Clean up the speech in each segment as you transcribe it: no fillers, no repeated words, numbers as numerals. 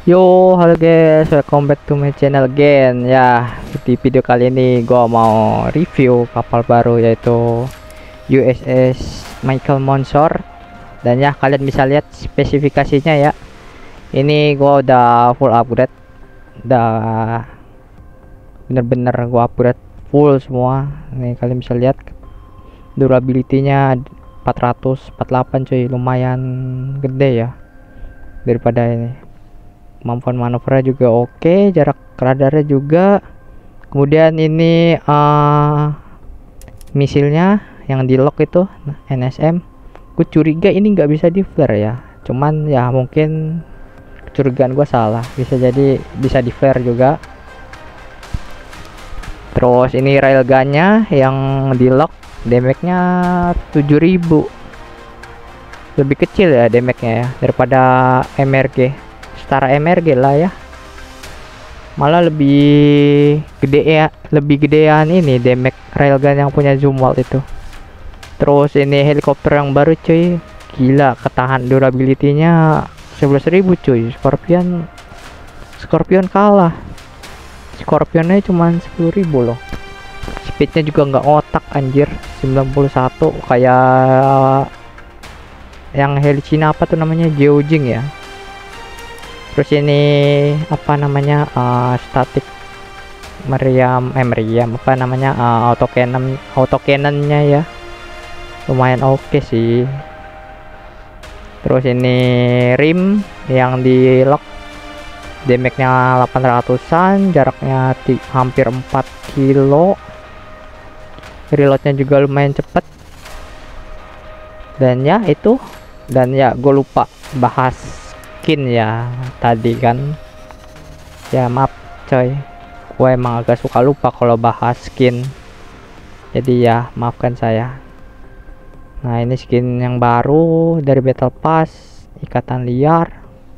Yo, halo guys, welcome back to my channel again. Ya, di video kali ini gua mau review kapal baru yaitu USS Michael Monsor. Dan ya, kalian bisa lihat spesifikasinya ya. Ini gua udah full upgrade. Udah bener-bener gua upgrade full semua. Nih kalian bisa lihat durability-nya 448 cuy, lumayan gede ya daripada ini. Kemampuan manuvernya juga oke, jarak radarnya juga. Kemudian ini misilnya yang di lock itu NSM. Gue curiga ini nggak bisa di flare ya, cuman ya mungkin kecurigaan gue salah, bisa jadi bisa di flare juga. Terus ini railgunnya yang di lock, damage-nya 7000, lebih kecil ya damage-nya ya daripada MRG, setara MRG lah ya, malah lebih gede ya, lebih gedean ini damage railgun yang punya Zumwalt itu. Terus ini helikopter yang baru cuy, gila ketahan durability-nya 11.000 cuy. Scorpion kalah, Scorpionnya cuma 10.000 loh. Speednya juga nggak otak anjir, 91 kayak yang heli Cina apa tuh namanya, Geojing ya. Terus ini apa namanya, static meriam apa namanya, autocannonnya ya, lumayan oke sih. Terus ini rim yang di lock, damage-nya 800-an, jaraknya hampir 4 kilo, reloadnya juga lumayan cepet. Dan ya itu, dan ya gue lupa bahas skin ya tadi kan ya, maaf coy, gue emang agak suka lupa kalau bahas skin, jadi ya maafkan saya. Nah ini skin yang baru dari Battle Pass, ikatan liar.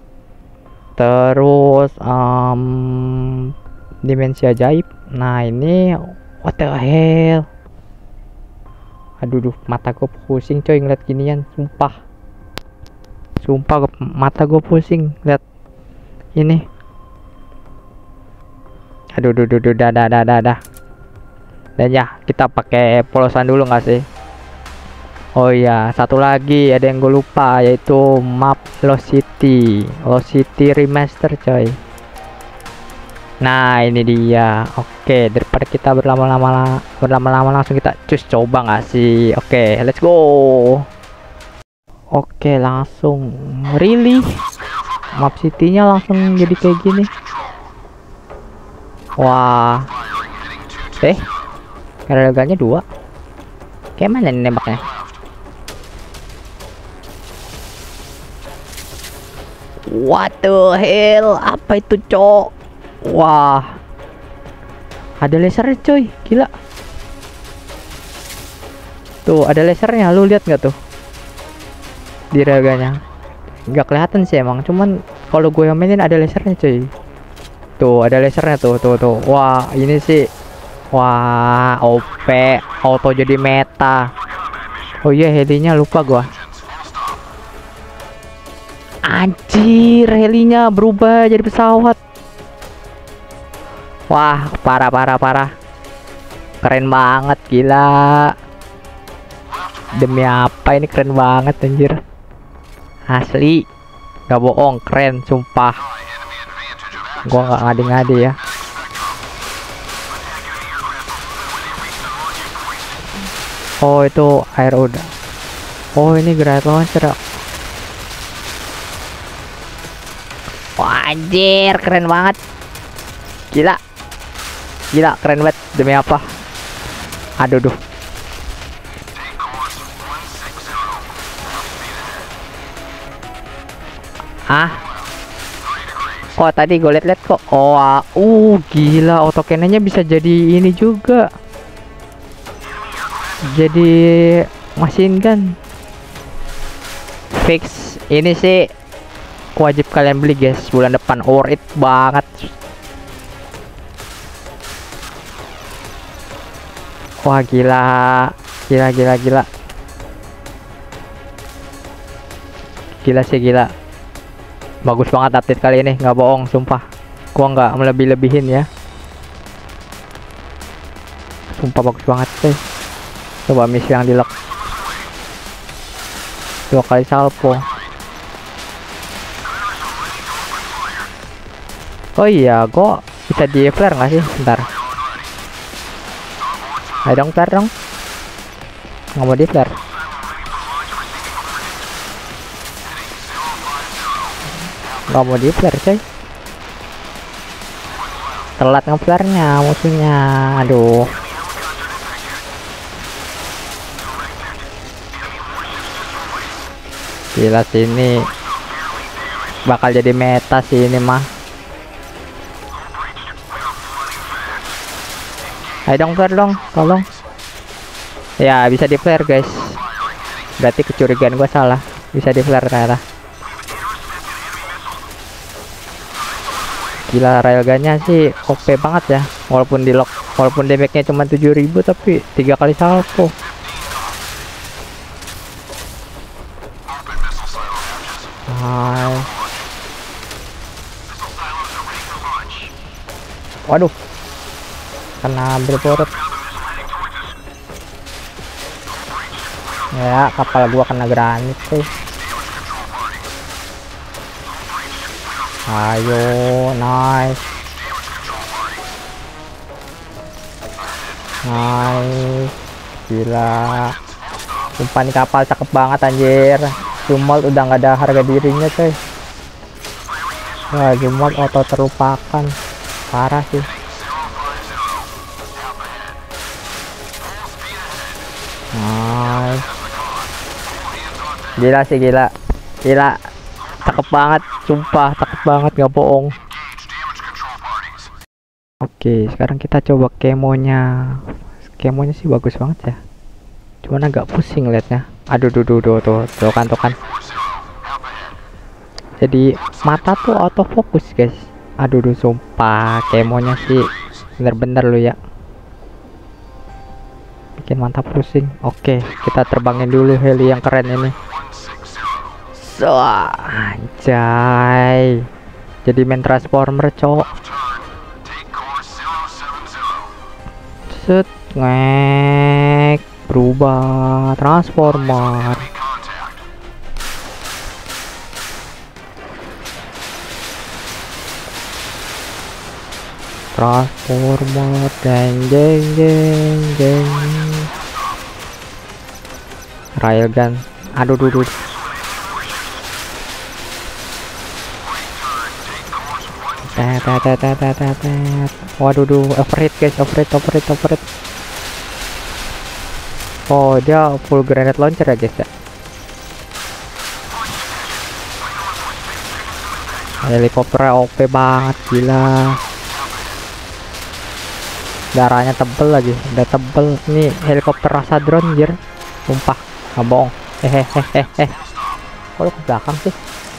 Terus dimensi ajaib. Nah ini what the hell, aduh mata gue pusing coy ngeliat ginian, sumpah mata gue pusing lihat ini. Aduh dah. Dan ya kita pakai polosan dulu nggak sih? Oh iya, satu lagi ada yang gue lupa, yaitu map Lost City remaster coy. Nah ini dia. Oke, daripada kita berlama-lama langsung kita coba nggak sih? Oke, let's go. Oke, langsung really map city-nya langsung jadi kayak gini. Wah, railgunnya 2. Kayak mana nih nembaknya? What the hell, apa itu cok? Wah, ada lasernya coy, gila. Tuh ada lasernya, lu lihat nggak tuh di railgunnya? Nggak kelihatan sih emang, cuman kalau gue yang mainin ada lasernya coy. Tuh ada lasernya tuh. Wah ini sih, wah OP, auto jadi meta. Oh iya, helinya lupa gua. Anjir, helinya berubah jadi pesawat. Wah parah, keren banget, gila. Demi apa ini keren banget anjir, asli gak bohong, keren sumpah. Gua nggak ngadi-ngadi ya. Oh itu air udah. Oh ini granat launcher. Wah anjir keren banget, gila keren banget. Demi apa? Aduh. Oh tadi gue liat kok. Oh gila, autocannonnya bisa jadi ini juga, jadi machine gun fix. Ini sih wajib kalian beli guys, bulan depan, worth it banget. Wah gila. Gila sih, gila. Bagus banget update kali ini, nggak bohong, sumpah. Gua nggak melebih-lebihin ya. Sumpah bagus banget sih. Coba misi yang di lock 2 kali salvo. Oh iya, gua bisa di flare nggak sih? Bentar. Ayo dong, flare dong. Nggak mau di flare. Nggak mau di flare coy. Telat nge-flare-nya musuhnya. Aduh. Gila sini bakal jadi meta sih ini mah. Ayo dong flare dong, tolong. Ya bisa di flare guys. Berarti kecurigaan gua salah. Bisa di flare ternyata. Gila railgunnya sih OP banget ya. Walaupun di lock, walaupun damage-nya cuma 7000 tapi 3 kali salvo. Hai. Waduh. Kena berporot. Ya, kapal gua kena granit sih. Ayo, nice. Nice. Gila. Sumpah nih kapal cakep banget anjir. Jumalt udah nggak ada harga dirinya coy. Wah, Jumalt auto terlupakan. Parah sih. Nice. Gila sih, gila. Gila. Cakep banget, sumpah cakep banget, nggak bohong. Oke, sekarang kita coba kemonya. Kemonya sih bagus banget ya. Cuman agak pusing liatnya. Aduh, tuh kan. Jadi mata tuh autofocus guys. Aduh, sumpah kemonya sih bener-bener lo ya. Bikin mantap pusing. Oke, kita terbangin dulu heli yang keren ini. So, anjay. Jadi main transformer, cok. Set, ngek, berubah transformer. Transformer, jeng. Railgun. Aduh, Waduh, overheat guys, overheat. Oh, dia full granite launcher ya guys ya. Helikopter OP banget, gila. Darahnya tebel lagi, udah tebel. Nih helikopter rasa drone anjir. Sumpah, nggak bohong. Hehehe. Kok lu ke belakang sih?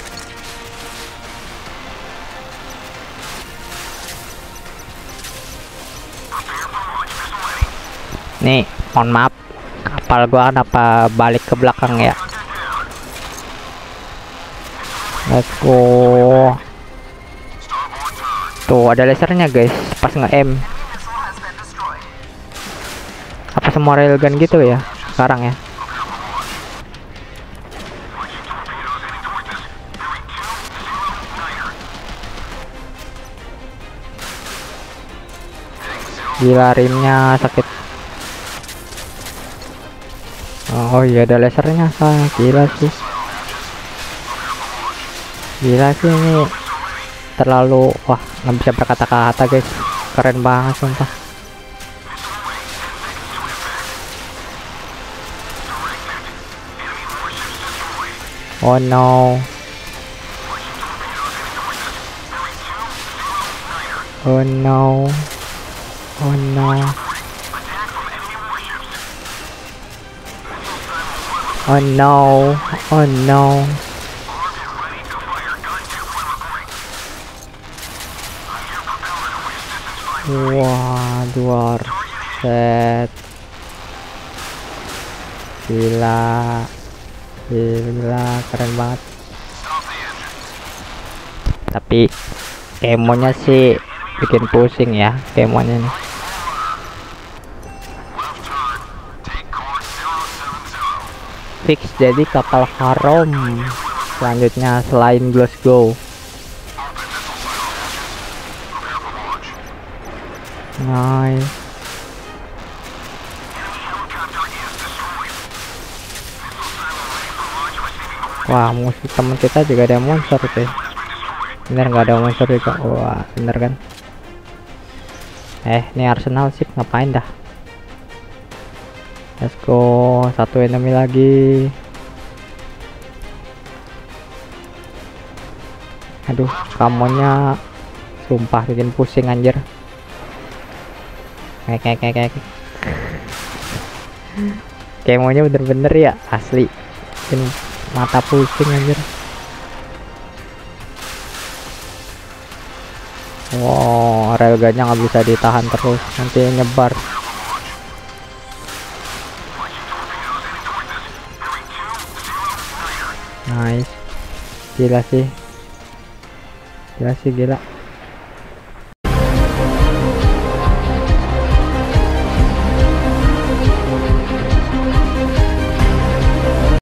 Nih, mohon maaf, kapal gua kenapa balik ke belakang ya? Let's go. Tuh ada lasernya guys, pas nge-aim. Apa semua railgun gitu ya sekarang ya? Gila, rimnya sakit. Oh iya, ada lasernya. Gila sih ini terlalu, wah nggak bisa berkata-kata guys, keren banget sumpah. Oh no. Oh no. Oh no. Oh no. Oh no. Wah, luar set. Gila, keren banget. tapi kemonya sih bikin pusing ya kemonya nih. Fix jadi kapal harom selanjutnya selain Glasgow. Nice. Wah, musuh teman kita juga ada monster tuh. Bener nggak ada monster juga? Wah, bener kan? Ini Arsenal sih ngapain dah? Let's go, satu enemy lagi. Aduh, kamonnya sumpah bikin pusing anjir. Kayak kemonya bener-bener ya asli bikin mata pusing anjir. Wow, railgunnya nggak bisa ditahan terus, nanti nyebar. Nice, gila sih gila.